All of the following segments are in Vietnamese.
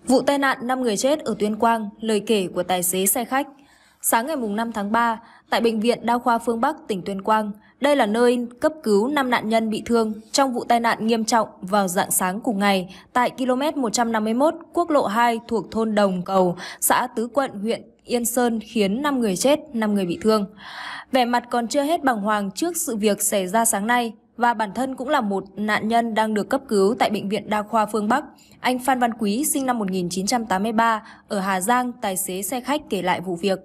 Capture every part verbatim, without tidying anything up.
Vụ tai nạn năm người chết ở Tuyên Quang, lời kể của tài xế xe khách. Sáng ngày năm tháng ba, tại Bệnh viện Đa khoa Phương Bắc, tỉnh Tuyên Quang, đây là nơi cấp cứu năm nạn nhân bị thương trong vụ tai nạn nghiêm trọng vào rạng sáng cùng ngày tại ki lô mét một trăm năm mươi mốt quốc lộ hai thuộc thôn Đồng Cầu, xã Tứ Quận, huyện Yên Sơn khiến năm người chết, năm người bị thương. Vẻ mặt còn chưa hết bàng hoàng trước sự việc xảy ra sáng nay, và bản thân cũng là một nạn nhân đang được cấp cứu tại Bệnh viện Đa khoa Phương Bắc. Anh Phan Văn Quý, sinh năm một nghìn chín trăm tám mươi ba, ở Hà Giang, tài xế xe khách kể lại vụ việc.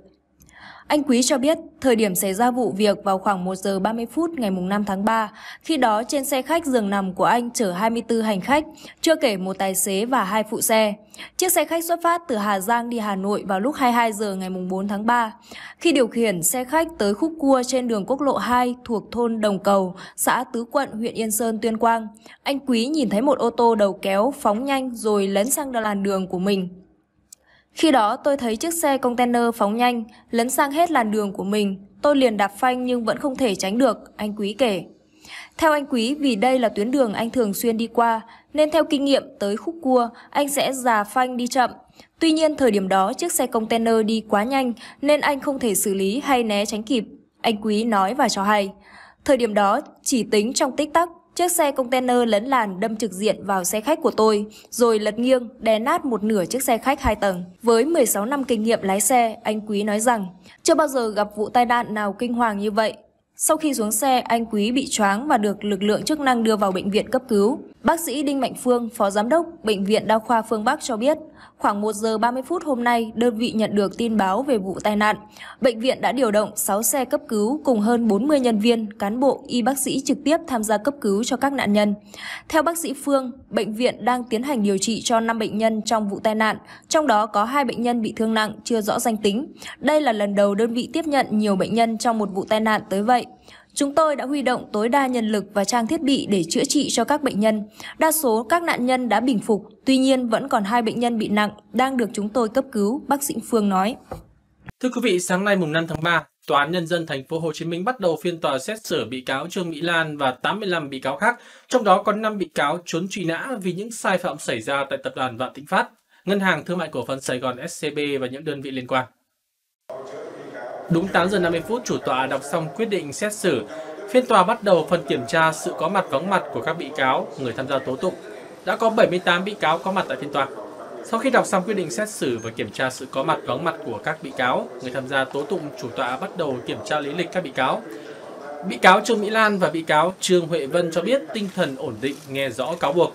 Anh Quý cho biết, thời điểm xảy ra vụ việc vào khoảng một giờ ba mươi phút ngày năm tháng ba, khi đó trên xe khách giường nằm của anh chở hai mươi tư hành khách, chưa kể một tài xế và hai phụ xe. Chiếc xe khách xuất phát từ Hà Giang đi Hà Nội vào lúc hai mươi hai giờ ngày bốn tháng ba. Khi điều khiển xe khách tới khúc cua trên đường quốc lộ hai thuộc thôn Đồng Cầu, xã Tứ Quận, huyện Yên Sơn, Tuyên Quang, anh Quý nhìn thấy một ô tô đầu kéo phóng nhanh rồi lấn sang làn đường của mình. Khi đó tôi thấy chiếc xe container phóng nhanh, lấn sang hết làn đường của mình. Tôi liền đạp phanh nhưng vẫn không thể tránh được, anh Quý kể. Theo anh Quý, vì đây là tuyến đường anh thường xuyên đi qua, nên theo kinh nghiệm tới khúc cua, anh sẽ già phanh đi chậm. Tuy nhiên thời điểm đó chiếc xe container đi quá nhanh nên anh không thể xử lý hay né tránh kịp, anh Quý nói và cho hay. Thời điểm đó, chỉ tính trong tích tắc, chiếc xe container lấn làn đâm trực diện vào xe khách của tôi, rồi lật nghiêng, đè nát một nửa chiếc xe khách hai tầng. Với mười sáu năm kinh nghiệm lái xe, anh Quý nói rằng chưa bao giờ gặp vụ tai nạn nào kinh hoàng như vậy. Sau khi xuống xe, anh Quý bị choáng và được lực lượng chức năng đưa vào bệnh viện cấp cứu. Bác sĩ Đinh Mạnh Phương, Phó Giám đốc Bệnh viện Đa khoa Phương Bắc cho biết, khoảng một giờ ba mươi phút hôm nay, đơn vị nhận được tin báo về vụ tai nạn. Bệnh viện đã điều động sáu xe cấp cứu cùng hơn bốn mươi nhân viên, cán bộ, y bác sĩ trực tiếp tham gia cấp cứu cho các nạn nhân. Theo bác sĩ Phương, bệnh viện đang tiến hành điều trị cho năm bệnh nhân trong vụ tai nạn, trong đó có hai bệnh nhân bị thương nặng chưa rõ danh tính. Đây là lần đầu đơn vị tiếp nhận nhiều bệnh nhân trong một vụ tai nạn tới vậy. Chúng tôi đã huy động tối đa nhân lực và trang thiết bị để chữa trị cho các bệnh nhân. Đa số các nạn nhân đã bình phục, tuy nhiên vẫn còn hai bệnh nhân bị nặng đang được chúng tôi cấp cứu, bác sĩ Phương nói. Thưa quý vị, sáng nay mùng năm tháng ba, Tòa án Nhân dân thành phố Hồ Chí Minh bắt đầu phiên tòa xét xử bị cáo Trương Mỹ Lan và tám mươi lăm bị cáo khác, trong đó có năm bị cáo trốn truy nã vì những sai phạm xảy ra tại tập đoàn Vạn Thịnh Phát, Ngân hàng Thương mại Cổ phần Sài Gòn ét xê bê và những đơn vị liên quan. Đúng tám giờ năm mươi phút, chủ tọa đọc xong quyết định xét xử. Phiên tòa bắt đầu phần kiểm tra sự có mặt vắng mặt của các bị cáo, người tham gia tố tụng. Đã có bảy mươi tám bị cáo có mặt tại phiên tòa. Sau khi đọc xong quyết định xét xử và kiểm tra sự có mặt vắng mặt của các bị cáo, người tham gia tố tụng, chủ tọa bắt đầu kiểm tra lý lịch các bị cáo. Bị cáo Trương Mỹ Lan và bị cáo Trương Huệ Vân cho biết tinh thần ổn định, nghe rõ cáo buộc.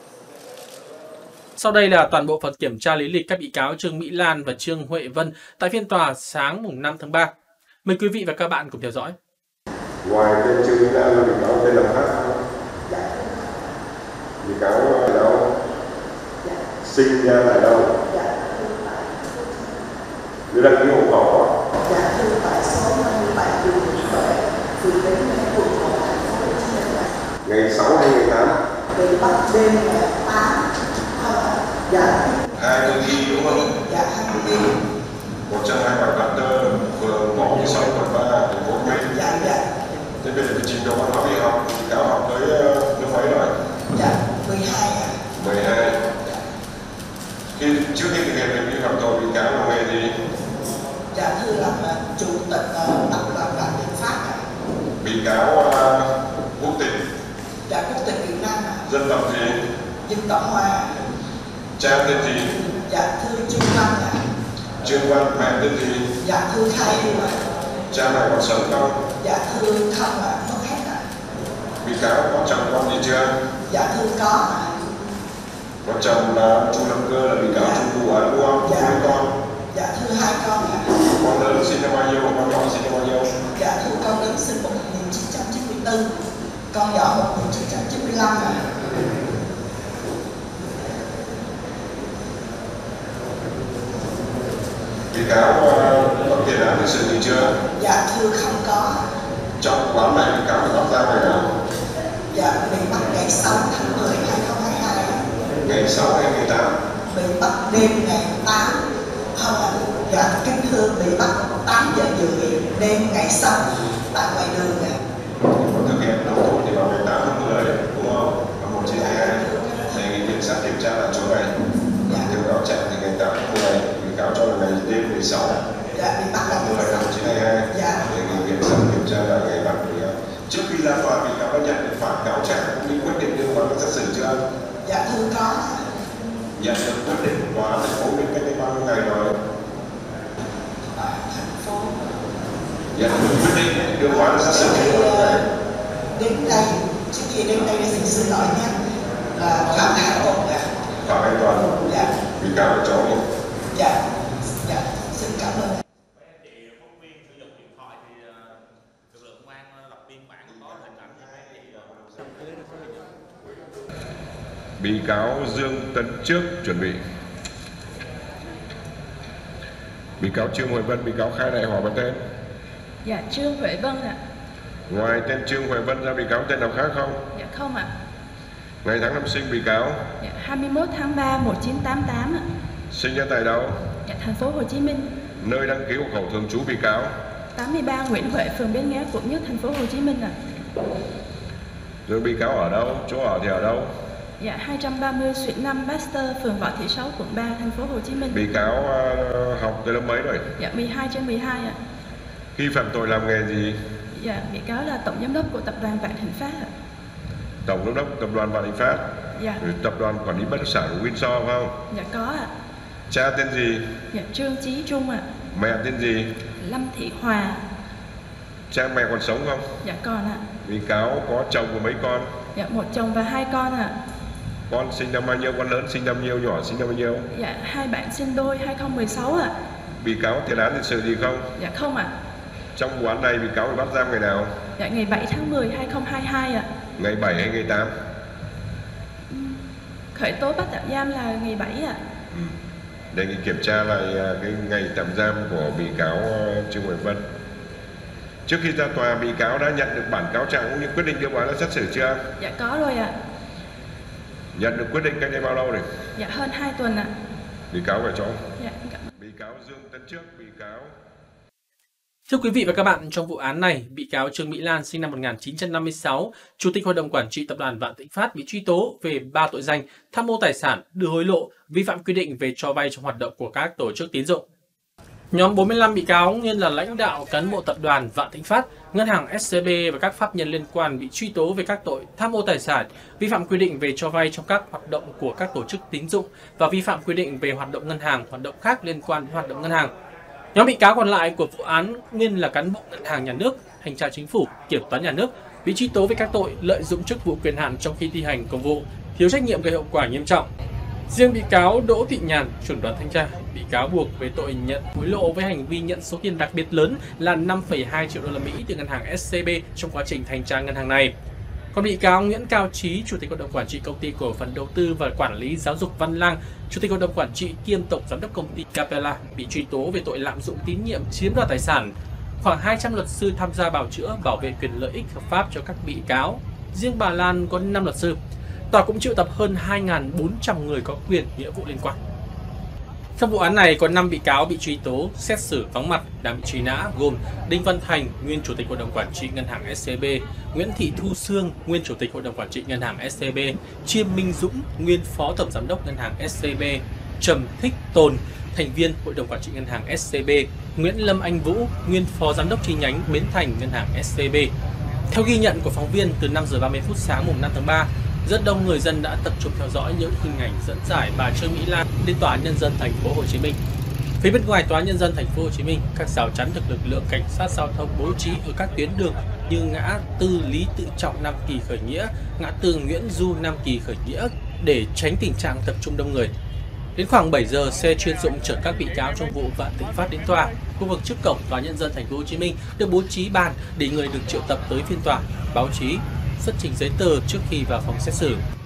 Sau đây là toàn bộ phần kiểm tra lý lịch các bị cáo Trương Mỹ Lan và Trương Huệ Vân tại phiên tòa sáng mùng năm tháng ba. Mời quý vị và các bạn cùng theo dõi. Ngoài tên Trương Mỹ Lan là bị cáo tên là khác không? Dạ. Bị cáo ở đâu? Dạ. Sinh ra tại đâu? Dạ. Như đăng ký hộ khẩu. Dạ, thưa tại số năm mươi bảy đường Nguyễn Huệ, phường Bến Nghé, quận một, thành phố Hồ Chí Minh. Ngày sáu hay ngày tám? Bị bắt đêm ngày tám. Dạ. Hai mươi ghi đúng không? Dạ, hai mươi ghi. một trăm hai mươi bảy Vạn Tơ, phường Ngõ mười sáu, quận ba, thành phố Hồ Chí Minh. Dạ, dạ. Thế bây giờ cái trình độ văn hóa đi học, bị cáo học tới lớp mấy rồi? Dạ, mười hai ạ. mười hai. Khi trước khi thực hiện hành vi phạm tội, bị cáo làm nghề gì? Dạ, thưa làm chủ tịch tập đoàn Vạn Thịnh Phát ạ. Bị cáo uh, quốc tịch? Dạ, quốc tịch Việt Nam ạ. Dân tộc gì? Dân tộc Hoa. Cha tên gì? Dạ, thưa Trương Văn ạ. Trương Văn, mẹ tên gì? Dạ, thưa Khai Hương ạ. Cha mẹ còn sống không? Dạ, thưa không ạ, mất hết ạ. Bị cáo có chồng con gì chưa? Dạ, thưa có ạ. Có chồng là Chu Lập Cơ, là bị cáo Dạ. chung vụ án đúng không? Có mấy con? Dạ, thưa hai con ạ. Con lớn sinh năm bao nhiêu, con nhỏ sinh năm bao nhiêu? Dạ, thưa con lớn sinh một nghìn chín trăm chín mươi tư, con nhỏ một nghìn chín trăm chín mươi lăm ạ. Bị cáo có tiền án tiền sự gì chưa? Dạ, thưa không có. Trong vụ án này bị cáo bị bắt ra ngày nào? Dạ, bị bắt ngày sáu tháng mười năm hai nghìn không trăm hai mươi hai. Ngày sáu hay ngày tám? Bị bắt đêm ngày tám. Không ạ. Dạ, kính thưa, bị bắt tám giờ rưỡi đêm ngày sáu tại ngoài đường ạ. Còn thực hiện đầu thú thì vào ngày tám tháng mười đúng không? Và một chín hai hai. Đề nghị cảnh sát điều tra lại chỗ này. Dạ. Theo cáo trạng thì ngày mười sáu. Dạ, bị bắt vào Năm một nghìn chín trăm hai mươi hai. Dạ. Đề nghị viện dẫn kiểm tra lại ngày bắt của em. Trước khi ra tòa bị cáo đã nhận được bản cáo trạng cũng như quyết định liên quan đến xét xử chưa? Dạ thưa có. Nhận được quyết định của tòa thành phố bên cách đây bao nhiêu ngày rồi? Tòa thành phố. Nhận được quyết định liên quan đến xét xử chưa? Đến đây, trước khi đến đây để xin xin lỗi nhé, là khoảng hai tuần ạ. Khoảng hai tuần. Dạ. Bị cáo ở chỗ một. Dạ. Dạ. Xin cảm ơn. Chị phóng viên sử dụng điện thoại thì lực lượng công an lập biên bản có hình ảnh thì Bị cáo Dương Tấn Trước chuẩn bị. Bị cáo Trương Huệ Vân, bị cáo khai đại họ và tên. Dạ Trương Huệ Vân ạ. Ngoài tên Trương Huệ Vân ra bị cáo tên nào khác không? Dạ không ạ. Ngày tháng năm sinh bị cáo? Dạ hai mươi mốt tháng ba một nghìn chín trăm tám mươi tám ạ. Sinh ra tại đâu? Dạ thành phố Hồ Chí Minh. Nơi đăng ký hộ khẩu thường trú bị cáo? tám mươi ba Nguyễn Huệ, phường Bến Nghé, quận Nhất, thành phố Hồ Chí Minh ạ. Rồi bị cáo ở đâu? Chỗ ở thì ở đâu? Dạ hai trăm ba mươi Suite năm Baxter, phường Võ Thị Sáu, quận ba, thành phố Hồ Chí Minh. Bị cáo uh, học tới lớp mấy rồi? Dạ mười hai trên mười hai ạ. Khi phạm tội làm nghề gì? Dạ bị cáo là tổng giám đốc của tập đoàn Vạn Thịnh Phát ạ. Tổng giám đốc tập đoàn Vạn Thịnh Phát. Dạ. Rồi tập đoàn quản lý bất động sản của Windsor phải không? Dạ có ạ. Cha tên gì? Dạ Trương Chí Trung ạ. Mẹ tên gì? Lâm Thị Hòa. Cha mẹ còn sống không? Dạ còn ạ. Bị cáo có chồng của mấy con? Dạ một chồng và hai con ạ. Con sinh năm bao nhiêu? Con lớn sinh năm bao nhiêu? Nhỏ sinh năm bao nhiêu? Dạ hai bạn sinh đôi hai không một sáu ạ. Bị cáo tiền án tiền sự gì không? Dạ không ạ. Trong vụ án này bị cáo bị bắt giam ngày nào? Dạ ngày bảy tháng mười hai không hai hai ạ. Ngày bảy hay ngày tám? Khởi tố bắt tạm giam là ngày bảy ạ. Đề nghị kiểm tra lại cái ngày tạm giam của bị cáo Trương Huệ Vân. Trước khi ra tòa, bị cáo đã nhận được bản cáo trạng cũng như quyết định đưa vụ án ra xét xử chưa? Dạ có rồi ạ. Nhận được quyết định cách đây bao lâu rồi? Dạ hơn hai tuần ạ. Bị cáo ở chỗ? Dạ cảm ơn. Bị cáo Dương Tấn Trước, bị cáo. Thưa quý vị và các bạn, trong vụ án này, bị cáo Trương Mỹ Lan sinh năm một nghìn chín trăm năm mươi sáu, Chủ tịch Hội đồng Quản trị Tập đoàn Vạn Thịnh Phát bị truy tố về ba tội danh tham mô tài sản, đưa hối lộ, vi phạm quy định về cho vay trong hoạt động của các tổ chức tín dụng. Nhóm bốn mươi lăm bị cáo nguyên là lãnh đạo cán bộ Tập đoàn Vạn Thịnh Phát, Ngân hàng ét xê bê và các pháp nhân liên quan bị truy tố về các tội tham mô tài sản, vi phạm quy định về cho vay trong các hoạt động của các tổ chức tín dụng và vi phạm quy định về hoạt động ngân hàng, hoạt động khác liên quan đến hoạt động ngân hàng. Nhóm bị cáo còn lại của vụ án nguyên là cán bộ ngân hàng nhà nước, thanh tra chính phủ, kiểm toán nhà nước bị truy tố về các tội lợi dụng chức vụ quyền hạn trong khi thi hành công vụ, thiếu trách nhiệm gây hậu quả nghiêm trọng. Riêng bị cáo Đỗ Thị Nhàn, trưởng đoàn thanh tra, bị cáo buộc về tội nhận hối lộ với hành vi nhận số tiền đặc biệt lớn là năm phẩy hai triệu đô la Mỹ từ ngân hàng ét xê bê trong quá trình thanh tra ngân hàng này. Còn bị cáo Nguyễn Cao Trí, Chủ tịch Hội đồng Quản trị Công ty Cổ phần Đầu tư và Quản lý Giáo dục Văn Lang, Chủ tịch Hội đồng Quản trị kiêm Tổng Giám đốc Công ty Capella bị truy tố về tội lạm dụng tín nhiệm chiếm đoạt tài sản. Khoảng hai trăm luật sư tham gia bào chữa, bảo vệ quyền lợi ích hợp pháp cho các bị cáo. Riêng bà Lan có năm luật sư. Tòa cũng triệu tập hơn hai nghìn bốn trăm người có quyền nghĩa vụ liên quan. Trong vụ án này có năm bị cáo bị truy tố, xét xử vắng mặt đang bị truy nã gồm Đinh Văn Thành, nguyên Chủ tịch Hội đồng Quản trị Ngân hàng ét xê bê, Nguyễn Thị Thu Sương, nguyên Chủ tịch Hội đồng Quản trị Ngân hàng ét xê bê, Chiêm Minh Dũng, nguyên Phó Tổng Giám đốc Ngân hàng ét xê bê, Trầm Thích Tồn, thành viên Hội đồng Quản trị Ngân hàng ét xê bê, Nguyễn Lâm Anh Vũ, nguyên Phó Giám đốc chi nhánh Bến Thành Ngân hàng ét xê bê. Theo ghi nhận của phóng viên, từ năm giờ ba mươi phút sáng mùng năm tháng ba, rất đông người dân đã tập trung theo dõi những hình ảnh dẫn giải bà Trương Mỹ Lan đến Tòa án Nhân dân Thành phố Hồ Chí Minh. Phía bên ngoài Tòa án Nhân dân Thành phố Hồ Chí Minh, các rào chắn được lực lượng cảnh sát giao thông bố trí ở các tuyến đường như ngã tư Lý Tự Trọng Nam Kỳ Khởi Nghĩa, ngã tư Nguyễn Du Nam Kỳ Khởi Nghĩa để tránh tình trạng tập trung đông người. Đến khoảng bảy giờ, xe chuyên dụng chở các bị cáo trong vụ Vạn Thịnh Phát đến tòa. Khu vực trước cổng Tòa án Nhân dân Thành phố Hồ Chí Minh được bố trí bàn để người được triệu tập tới phiên tòa, báo chí xuất trình giấy tờ trước khi vào phòng xét xử.